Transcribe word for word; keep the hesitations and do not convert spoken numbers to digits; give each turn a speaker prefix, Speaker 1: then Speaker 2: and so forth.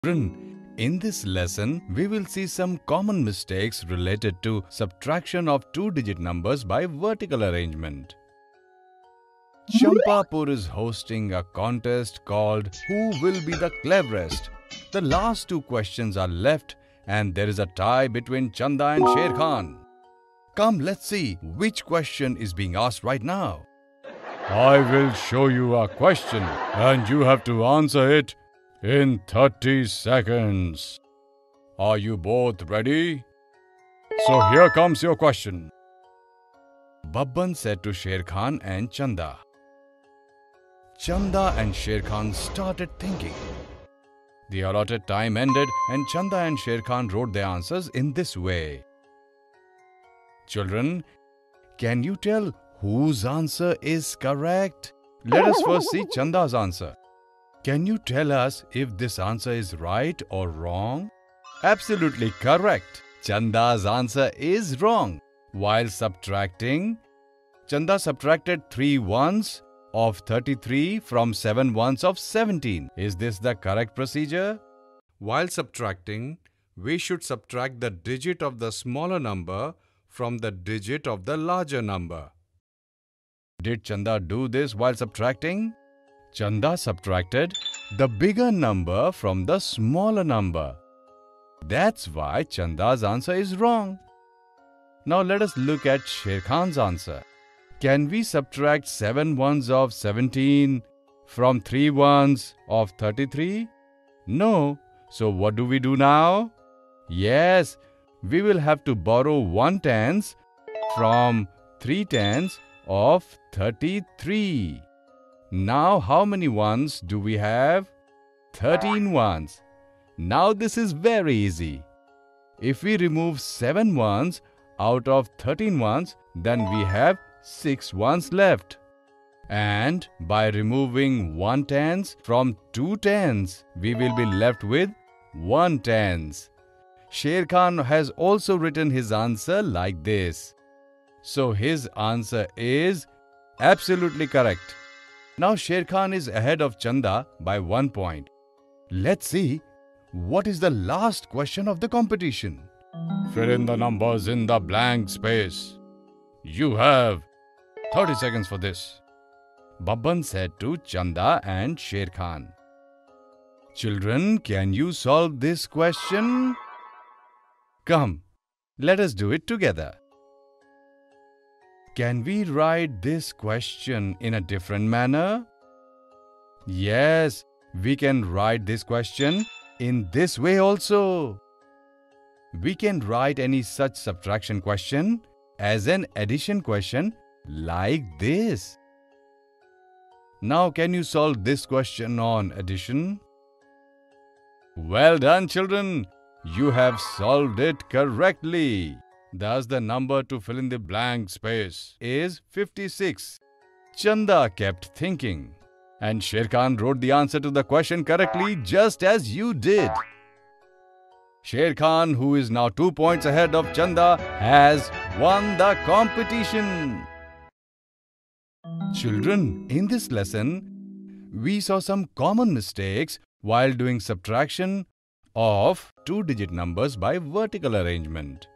Speaker 1: Children, in this lesson, we will see some common mistakes related to subtraction of two-digit numbers by vertical arrangement. Champapur is hosting a contest called Who Will Be the Cleverest? The last two questions are left and there is a tie between Chanda and Sher Khan. Come, let's see which question is being asked right now. I will show you a question and you have to answer it in thirty seconds. Are you both ready? So here comes your question. Babban said to Sher Khan and Chanda. Chanda and Sher Khan started thinking. The allotted time ended and Chanda and Sher Khan wrote their answers in this way. Children, can you tell whose answer is correct? Let us first see Chanda's answer. Can you tell us if this answer is right or wrong? Absolutely correct. Chanda's answer is wrong. While subtracting, Chanda subtracted three ones of thirty-three from seven ones of seventeen. Is this the correct procedure? While subtracting, we should subtract the digit of the smaller number from the digit of the larger number. Did Chanda do this while subtracting? Chanda subtracted the bigger number from the smaller number. That's why Chanda's answer is wrong. Now let us look at Sher Khan's answer. Can we subtract seven ones of seventeen from three ones of thirty-three? No. So what do we do now? Yes, we will have to borrow one tens from three tens of thirty-three. Now how many ones do we have? thirteen ones. Now this is very easy. If we remove seven ones out of thirteen ones, then we have six ones left. And by removing one tens from two tens, we will be left with one tens. Sher Khan has also written his answer like this. So his answer is absolutely correct. Now Sher Khan is ahead of Chanda by one point. Let's see what is the last question of the competition. Fill in the numbers in the blank space. You have thirty seconds for this. Babban said to Chanda and Sher Khan. Children, can you solve this question? Come, let us do it together. Can we write this question in a different manner? Yes, we can write this question in this way also. We can write any such subtraction question as an addition question like this. Now can you solve this question on addition? Well done, children. You have solved it correctly. Thus the number to fill in the blank space is fifty-six. Chanda kept thinking. And Sher Khan wrote the answer to the question correctly just as you did. Sher Khan, who is now two points ahead of Chanda, has won the competition. Children, in this lesson, we saw some common mistakes while doing subtraction of two-digit numbers by vertical arrangement.